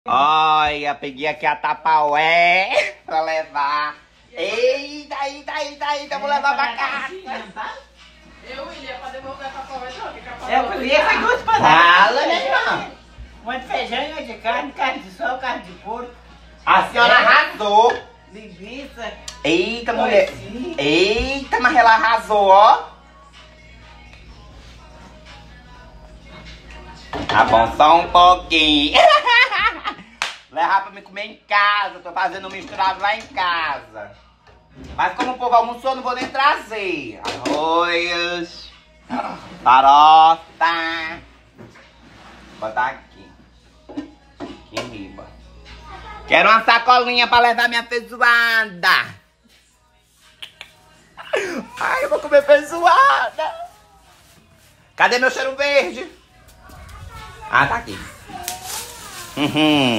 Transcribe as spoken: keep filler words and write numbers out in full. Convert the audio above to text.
Olha, peguei aqui a tapaué pra levar. Eita, eita, eita, eita, vou levar pra casa. Eu, William, pra devolver a tapaué, não, que capaz. É, o William foi duas pra Fala, minha irmã. Uma de feijão e uma de carne, carne de sol, carne de porco. A senhora arrasou. Linguiça. Eita, mulher. Coicinha. Eita, mas ela arrasou, ó. Tá bom, só um pouquinho. Levar pra me comer em casa. Tô fazendo um misturado lá em casa. Mas como o povo almoçou, não vou nem trazer. Arroz. Farofa. Vou botar aqui. Aqui em riba. Quero uma sacolinha pra levar minha feijoada. Ai, eu vou comer feijoada. Cadê meu cheiro verde? Ah, tá aqui. Uhum.